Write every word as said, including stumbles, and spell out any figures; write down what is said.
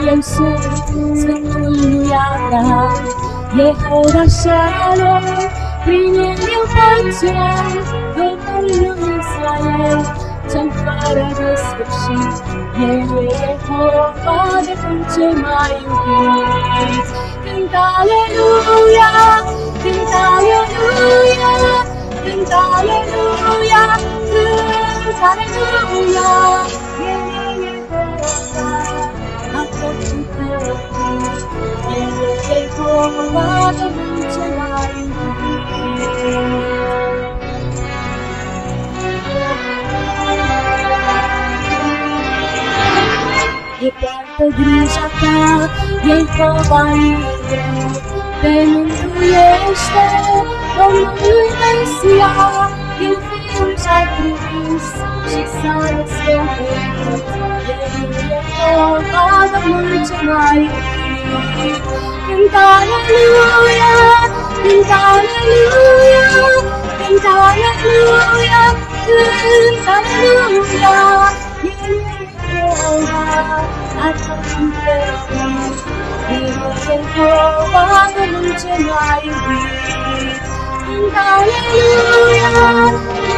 Yesus semuliakan Yehova Shalom, beri yang panjang bertolong Israel tanpa deskripsi. Yehova berpencemayu canta aleluya, canta aleluya, canta aleluya, canta aleluya. Aku berterima, Yehova berpencemayu. E porta grisata Yehova Benuntu este Domnul Mesia, El fiul și-a trimis și s-a descoperit. Yehova, Domnul cel mai iubit. Cântă aleluia, cântă aleluia, cântă aleluia, cântă aleluia. Yehova, atunci împreună, Yehova, Domnul cel mai iubit. Cântă aleluia,